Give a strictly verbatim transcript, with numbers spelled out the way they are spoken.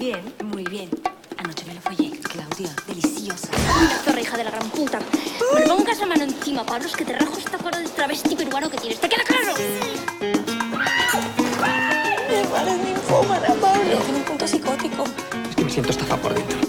Bien, muy bien. Anoche me lo follé, Claudia. Delicioso. Mira, zorra, hija de la gran puta. No le pongas la mano encima, Pablo, es que te rajo esta cara de travesti peruano que tienes. ¿Te queda claro? Me pares ninfómana, Pablo. Tiene un punto psicótico. Es que me siento estafado por dentro.